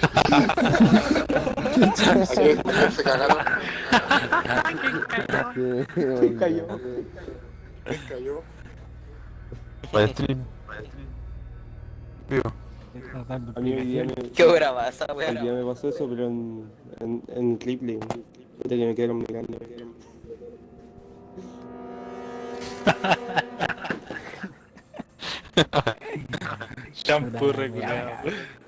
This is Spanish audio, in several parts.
Se cagaron. Se cayó. Se cayó. Para stream. Vivo. A mí ¿Qué hora va esa hoy wea? día me pasó eso, pero en Ripley. Puta que me quedaron mirando. Shampoo regulado.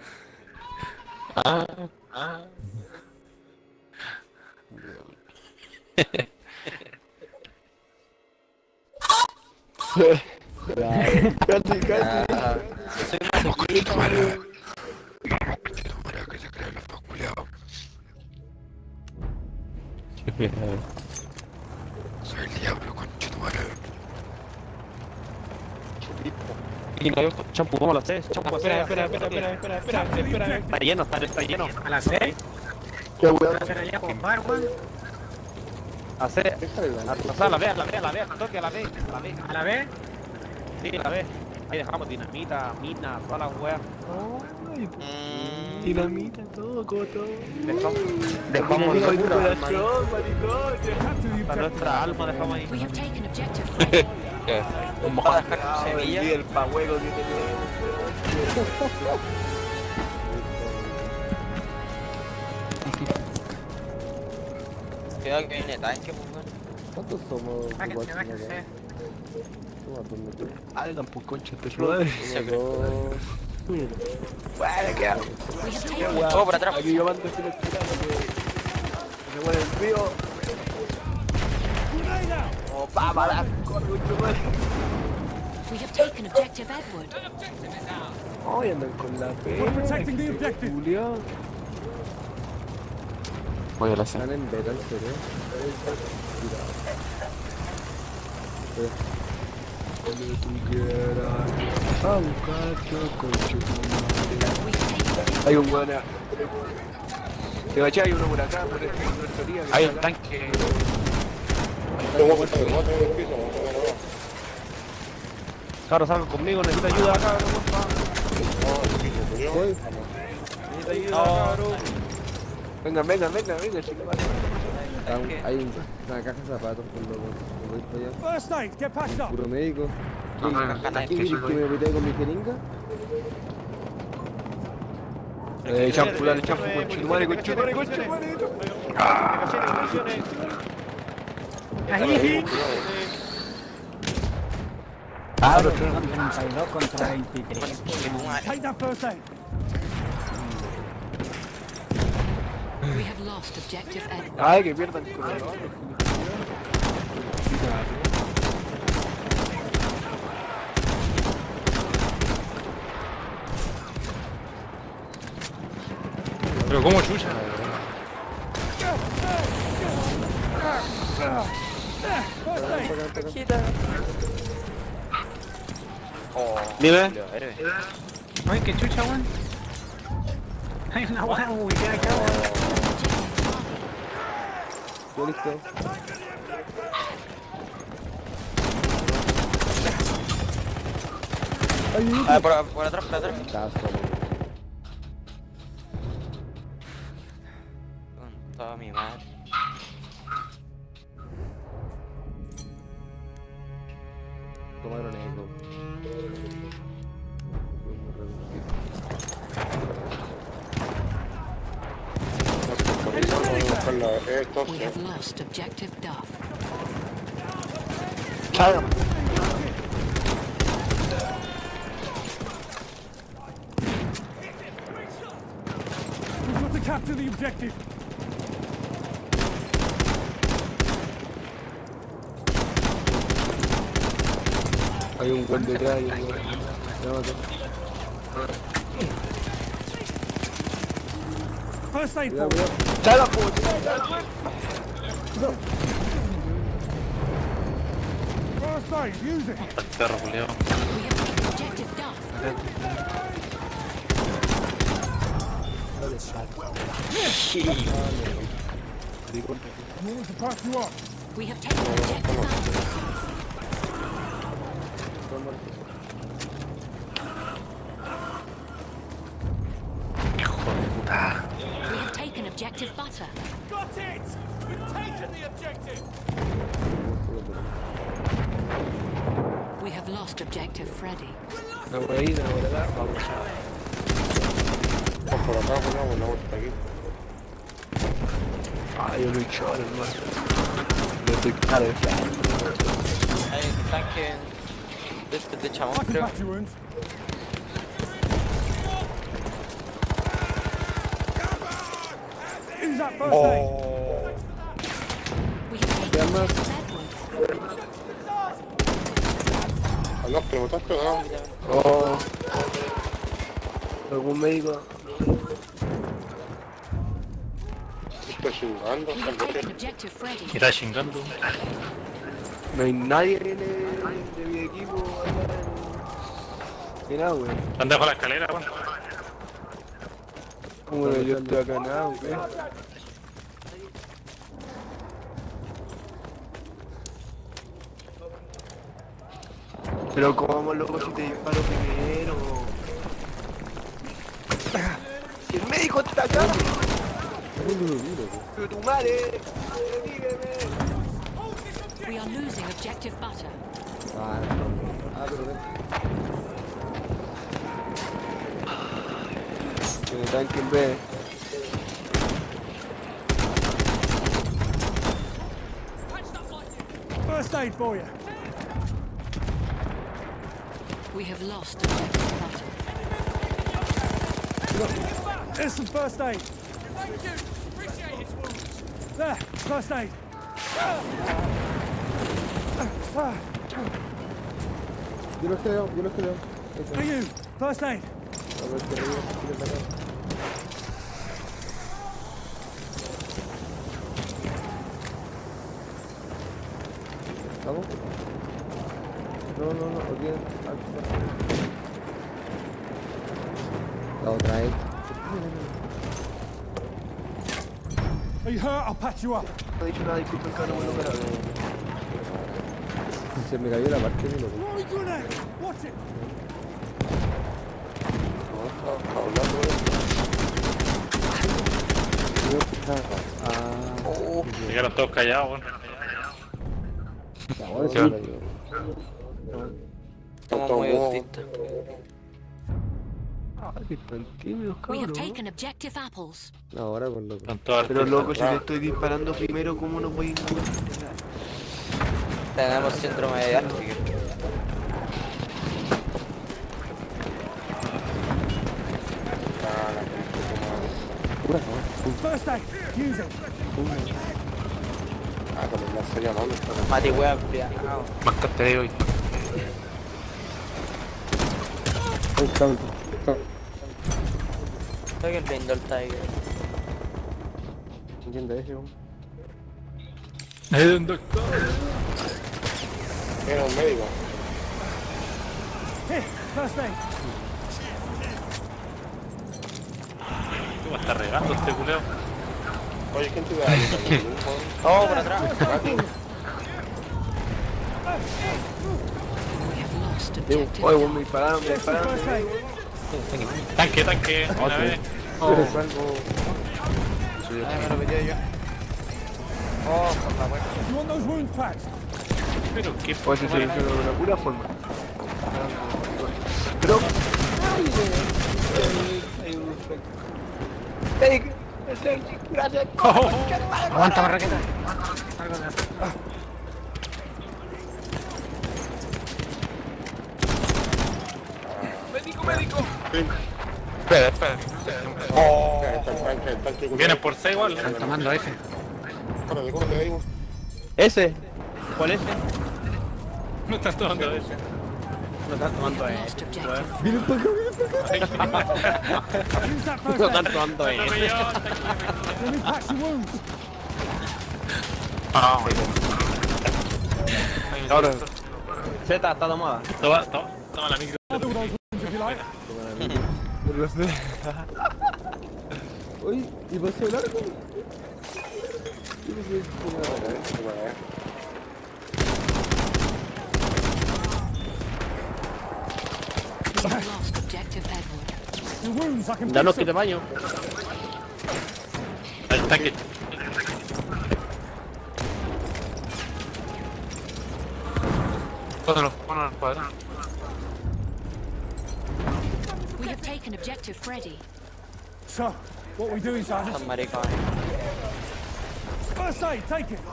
Casi, casi. Soy masoquista, weón. Que se creen los dos culiados. Qué pena. Soy el diablo, conchetumare. Y no, champú, ¿cómo lo haces? Champú, espera. Está lleno, está lleno. A las 6. Qué weón. Hacer allá con bar, weón. Hacer, a la vez, toque a la vez. A la vez. Sí, a la vez. Ahí dejamos dinamita, mina, todas las weas. Dinamita, todo, coto. Dejamos nuestra alma ahí. Maricón. Para nuestra alma dejamos ahí. We have taken objective Fred. Vamos a dejar tu semilla. El pahuego tiene Cuidado que viene tanque, pues, weón. ¿Cuántos somos? Báquense, báquense. Algan, pues concha de su Uno, madre. dos. We have taken Oh, por atrás. Aquí yo mando este tirano que se muere el río. Oh, para, corre mucho más. We have taken objective Edward. Ay, andan con la pena. Julio. Voy a la cena. Están en beta, en serio. Cuando tú quieras a buscar chocolate. We have taken objective Hay un buena. Te va a echar, hay uno por acá, por esta teoría. Hay un tanque. Cabros, salgan conmigo, necesito ayuda acá, porfa. Necesito ayuda, cabrón. Vengan, chico. Hay una caja de zapatos por lo First aid, get patched up. puro médico. Caja ¿Quién de quieres que me metí con mi jeringa? Champú, Dale, champú, conchetumare. Cabros, son 32 contra 23. Take that first aid. We have lost objective Edward. Ay, que pierdan con el Pero cómo chucha. First aid. Oh, Dime. héroe. Ay, qué chucha, weón. Hay una weá muy bien acá, weón. Yo listo. Ah, por atrás. Tazo, Con toda mi madre. tomaron eco. We have lost objective Duff. We've got to capture the objective. Hay un buen detrás y un buen. First aid, Cuidado, Paul. cuidado. ¡Chala, puta! First aid, use it. Perro, Julio. We have taken objective Duff. I want to pass you up. We have taken objective Alpha. Hijo de puta. objective butter. Got it! We've taken the objective! We have lost objective Freddy. Una huevita, una por acá, vamos a... Vamos por acá, ponemos la vuelta aquí. Ay, yo lucho ahora, hermano. No estoy claro de flash. Hay un tanque de chabón, I can creo. patch your wounds. Use that first aid. We have taken objective Edward. Ah, no, que me estás pegando. Oh. ¿Algún médico? Estoy chingando, We have taken objective Freddy. Está chingando. No hay nadie de mi equipo acá en agua. ¿Dónde dejo la escalera, weón? Como yo estoy acá en agua, ¿qué? Pero cómo, loco, si te disparo primero. Si el médico está acá. Pero tu madre, dígame. We are losing objective butter. Tiene tanque en B. First aid for you. We have lost objective butter. There's some first aid. There, first aid. Yo los creo, yo los creo. For you, first aid. A ver, que arriba, si quieres sacar. ¿Vamos? No, aquí. La otra es. Are you hurt? I'll patch you up. No he dicho nada, disculpen, que no me lo grabé. Se me cayó la parte de lo que. Throwing grenade. Watch it. Llegaron todos callados, weón. Somos muy autistas. Ay, que están tímidos, We have cabrón. taken objective apples. Ahora con lo que. Están todos Pero artistas. loco, si te estoy disparando primero, ¿cómo no voy a ir? Tenemos síndrome de Asperger. First aid. Use it. Ah, con la serie no, Mati, wea, fría. Más que te digo. Creo que el Blindor Tiger. ¿Entiendes eso? Es un doctor. Era un médico. Here, first aid. ¿Cómo está regando este culeo? Oye, ¿quién te da ahí? Oh, por atrás. We have lost objective Oye, vos Delta. me dispararon, me There's some dispararon. first aid. Tanque, una vez. Eres algo. Ay, me lo metí yo. Oh, por la wea. You want those wounds patched? Pero qué Oye, se hizo de una pura forma. Pero... ¡Ey! ¡Gracias! Aguanta, barraqueta. Médico. Espera. Vienen por 6 igual. Están tomando ese. ¿Ese? ¿Cuál es? No están tomando ese. No están We tomando have ese. lost objective. Use that first No aid. están tomando ese. Let me patch your wounds. Ah, Ahora. Z está tomada. Toma la micro. I'll do those wounds if you like. Oye, ¿y pasó largo? We have lost objective Edward. Your wounds, I can Danos fix que te them. baño. Tanque. Pónganlo, pónganlo al cuadrado. We have taken objective Freddy. So, what we doing, Sergeant? Son maricones. First aid, take it.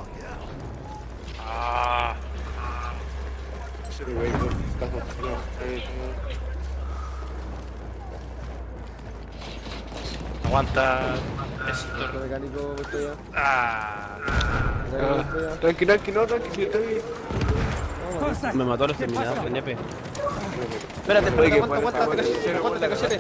Ah. Sí, güey, está funcionando. Aguanta. Esto. Mecánico, estoy ya. Ah. Tranqui, tranqui, no, tranqui, sí, estoy bien. First aid. Me mató el exterminador, el nepe. Espérate, Oye, que aguanta, puede- aguanta, cachete.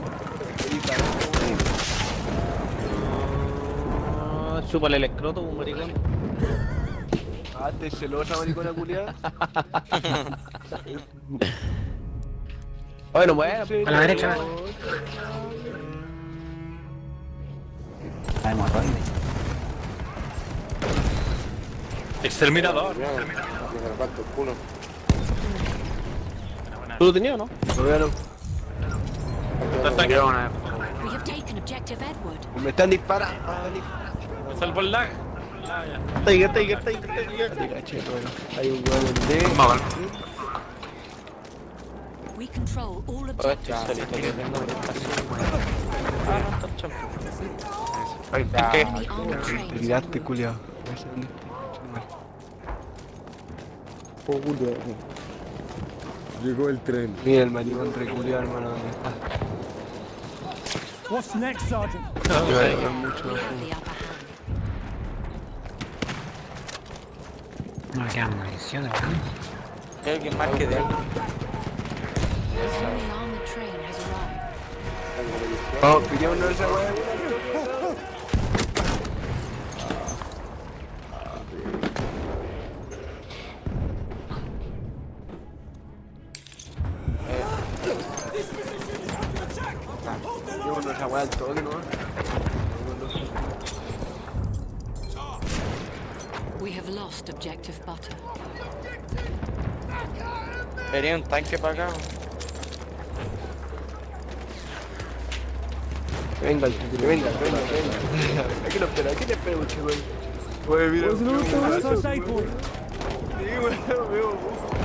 Chúpale el escroto, un maricón. Ah, te celosa, maricona culiada. Bueno, bueno. A la derecha. Ay, morroide. Exterminador. Me reparto el culo. ¿Tú lo tenías o no? Lo veo. Tanque. We have taken objective Edward. Me están disparando. Me salvó el lag. Tiger. Hay un huevo en D. Vamos, We control all Estoy objectives. solito que tengo Enemy armored train is Tiraste, en route. culiado. Llegó el tren. Mira el maricón reculiado, hermano, ¿dónde está? What's next, Sergeant? We have the upper hand. No me quedan municiones, ¿verdad? Hay alguien más que de ahí. Enemy armored train has arrived. Vamos, pillémonos esa weá. Pillémonos esa weá al toque, ¿no? We have lost objective butter. Venía un tanque para acá. Venga, venga. Aquí lo espera, aquí te espero, chico. Oye, mira, First aid point. sí, weón, veo.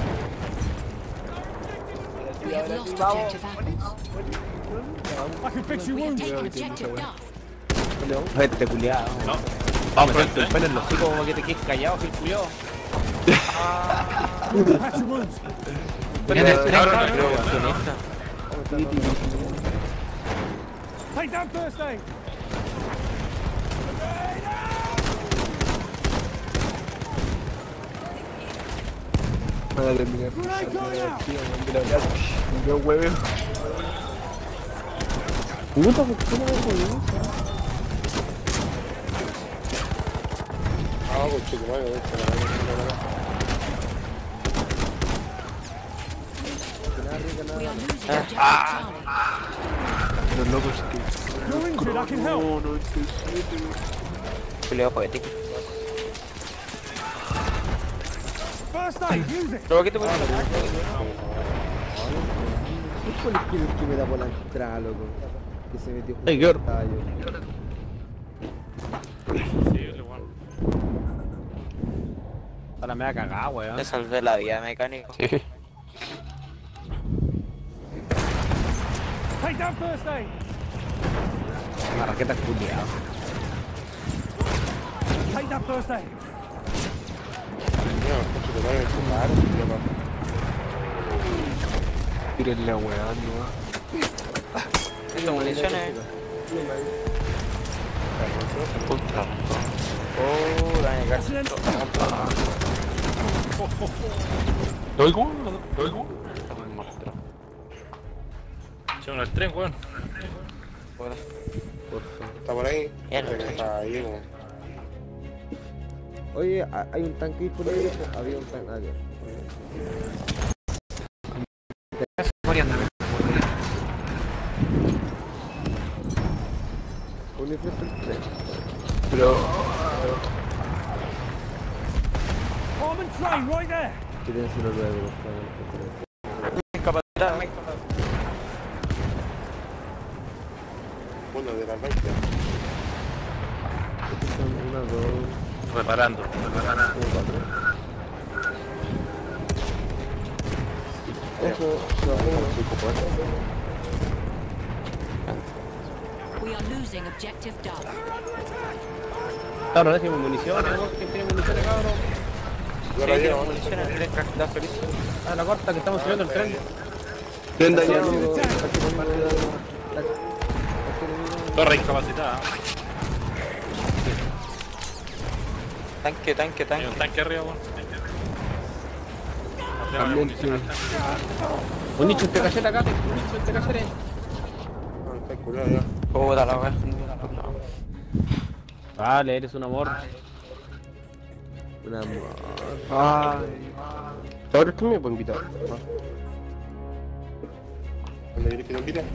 We have lost objective apples. I can fix your We have wounds. taken objective Duff. Vete, culiado. No. Vamos, ponerte el pelo en los hocico como que te quedes callado, Gil culiado. Patch your wounds. Viene el tren. Take down first aid. Van a terminar. Yo hueve. Puta, ¿por qué no me jodí? Ah, pues chico, vaya, We are losing objective Charlie. los locos que... You're injured, I can help. No, 97. Julio poético. First aid, use it. Pero aquí te puedo ¿Qué fue el que me da por la entrada, loco? Que se metió justo Hey, en girl. el tallo. Ahora me va a cagar, weón. Te salvé la vida, mecánico. Sí. Take down first aid. Una raqueta culiado. Take down first aid. Tírenle la weá, no. Tengo municiones. Contra. Oh, la negar. ¿Lo oigo? ¿Lo oigo? Llevan al tren, weón. Está por ahí. Ya no, Está ahí, como. Oye, hay un tanque disponible. Había un tanque. Ah, ya. Muriendo. Un enfrente del tren. Pero. Armored train right there. Tírenselo luego, por favor. Incapacidad. Bueno, de la 20. 2. Reparando. We are losing objective Duff. Cabrón, déjeme municiones, vos. ¿Quién tiene municiones, cabrón? Yo la llevo, da feliz. Ah, la corta, que estamos subiendo el tren. Tren dañado. Torre incapacitada. Tanque. Hay un tanque arriba, weón. También sí. Un nicho en cachete acá, un nicho en cachete. Está curado ya. Puta la wea. Vale, eres un amor. Un amor. Ay. Ahora tú me puedes invitar. ¿Dónde quieres que lo invite?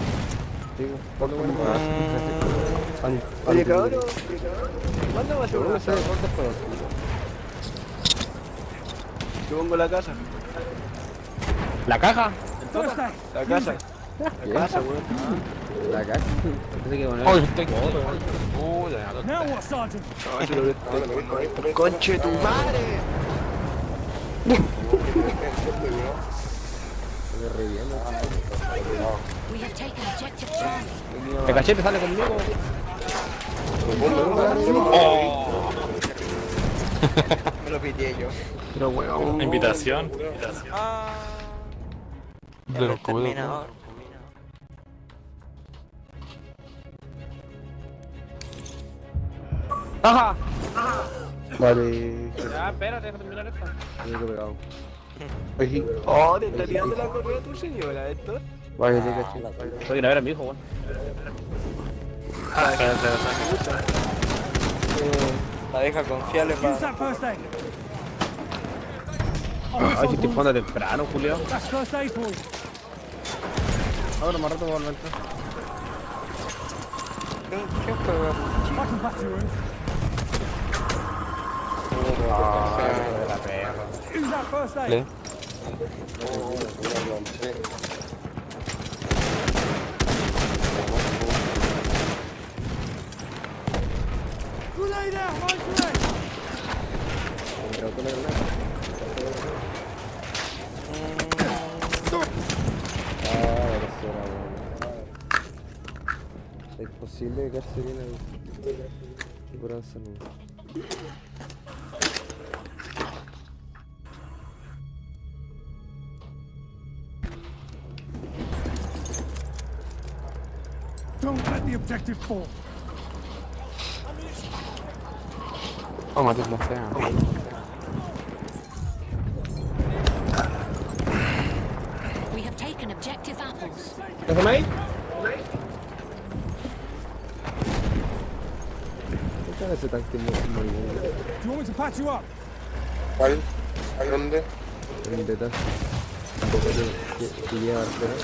Oye, cabrón. ¿Cuándo va a ser una sala? Yo pongo la casa. ¿La caja? First aid. La casa. La casa, weón. La caja. Pensé que bueno. Now what, Sergeant? No, eso lo ves. ¡Conche tu madre! We have taken objective Charlie. El cachete sale conmigo. Me lo pité yo. Pero weón. Invitación. El exterminador. ¡Ajá! Vale. Ya, espérate, deja terminar esto. Tengo pegado. Oh, te está tirando la correa a tu señora, esto. Vaya, te caché. Soy a ver a mi hijo, weón. La deja confiable Use para. that first aid. Ay, si te jugando temprano, Julio. That's first aid for you. Ahora más rato voy a volver. ¿Qué juego? I can patch your wounds. Use that first aid. Grenade out, my grenade. Es posible quedarse bien ahí. Seguranza no. Don't let the objective fall. Oh, mates la sea. We have taken objective apples. ¿Déjame ahí? ¿Qué tal ese tanque moribundo? Do you want me to patch you up? ¿Cuál? ¿A dónde? En beta. Que lleva artera.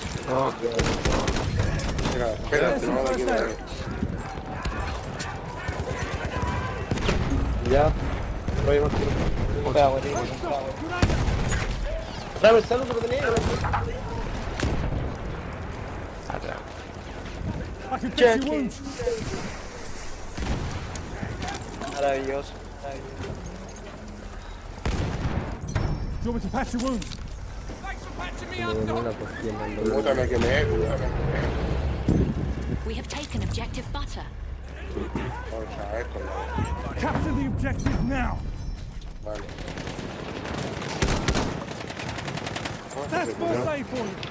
Espera, There's some first aid. Ya. Voy más Dame el saludo que tenía. I can fix your wounds. Maravilloso. Do you want me to patch your wounds? una cuestión. Puta, me quemé. We have taken objective butter. Capture the objective now. Vale. That's first aid for you.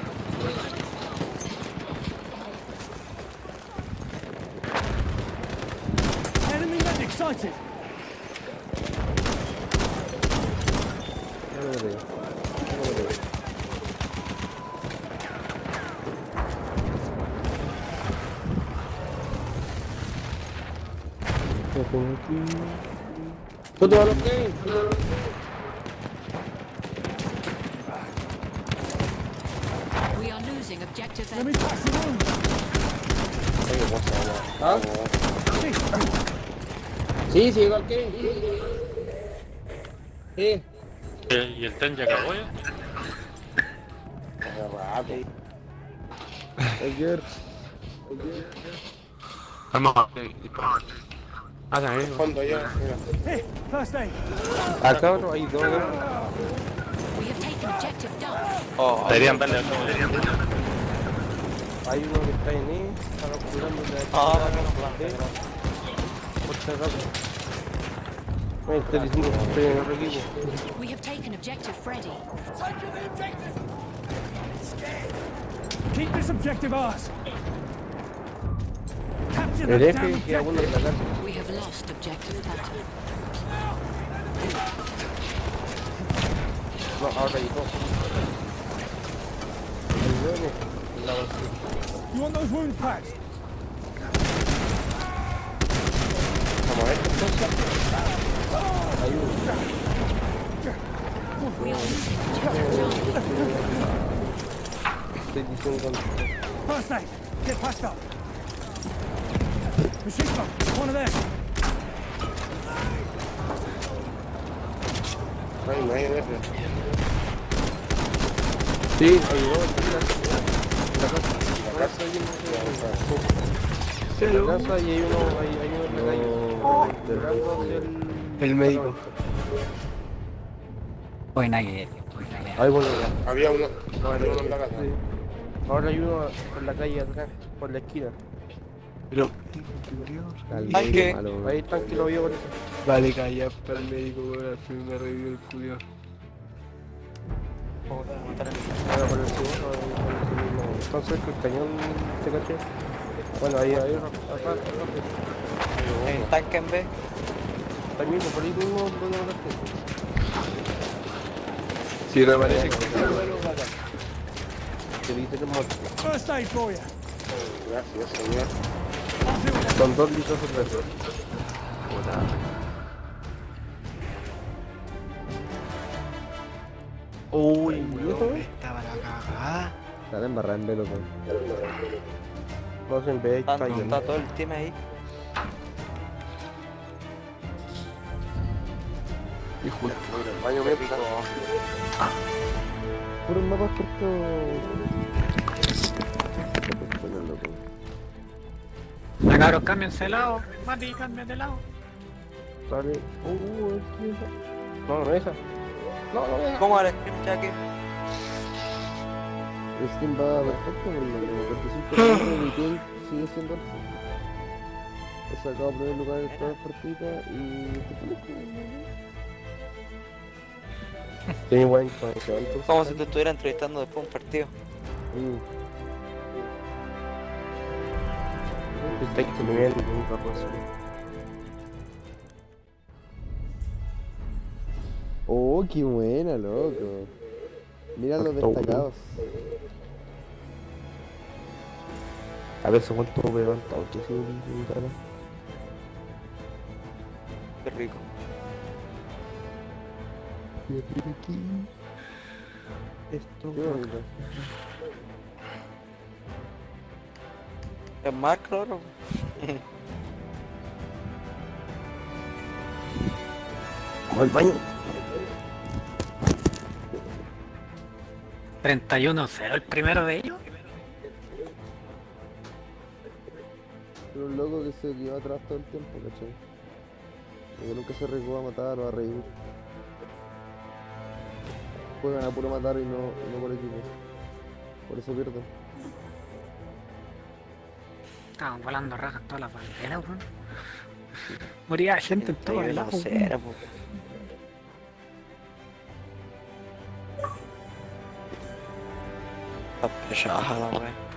Enemy medic sighted. No lo veo. ¿Tú a los que? We are losing objective Let me Edward. patch your wounds. ¿Ah? Sí, sí, igual que. Sí. ¿Y el tren ya acabó ya? Ayer. Vamos a Hagan Al eso. fondo allá, mira. Here, first aid. Acá otro, hay dos. We have taken objective Duff. Oh, Deberían darle algo. Hay uno que está en E, está capturando la por si acaso. Estoy diciendo que estoy en otro equipo. We have taken objective Freddy. Keep this objective ours. Capture El that damn F queda uno en objective. la casa. We have lost objective Butter. No, ahora hay dos. El N, en la base. You want those wounds patched? Vamos a ver qué cosa. Hay uno. We are losing objective Charlie. Estoy diciendo First aid. Get patched up. Machine gun. One of them. Ay, no hay en ese. sí, hay dos en la casa. La casa hay uno en la casa y hay uno en la calle. Llegando hacia El médico. Buena idea. ahí bueno ya. Había uno en la casa. Sí. Ahora hay uno por la calle atrás, por la esquina. Pero, Ay, ¿qué? Ahí están que lo vio por eso. vale, calla para el médico, weón. Al fin me revivió el culiao. Ahora por el segundo, por el segundo. Entonces el cañón se caché. Bueno, ahí hay uno acá. El tanque en B. Ahí mismo, por ahí mismo, donde lo caché. Si reaparece, que Te viste que es muerto. First aid for you. gracias, señor. Con 2 litros de peso. Uy, Estaba la cagada. Dale embarrada en velo, con. No se ve, está Está lleno. todo el team ahí. Hijo de baño médico. Puros mapas cortos. Ya cabros, cámbiense de lado. Mati, cámbiate de lado. Dale. No, no es esa. No, no es esa. ¿Cómo al stream, Jackie? El Steam va perfecto porque 45 de ping sigue siendo alto. He sacado primer lugar en todas las partidas y... Tiene buen conexión, entonces. Como si te estuviera entrevistando después de un partido. Está excelente, un rato así. Oh, qué buena, loco. Mira los destacados. A ver, ¿cuánto me levantado? ¿Qué sido mi cara? Qué rico. Voy a tirar aquí. Esto. Qué bonito. Es más claro. Vamos al baño. 31-0 el primero de ellos. Pero un loco que se quedó atrás todo el tiempo, ¿cachai? Y que nunca se arriesgó a matar o a reír. Juegan a puro matar y no por equipo. Por eso pierden. Estaban volando rajas todas las banderas, weón. Moría gente en todo el lado. Cera, po. Está pesada la wea.